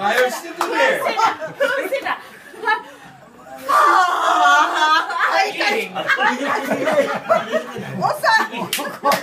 あよしてくれよ。 おさん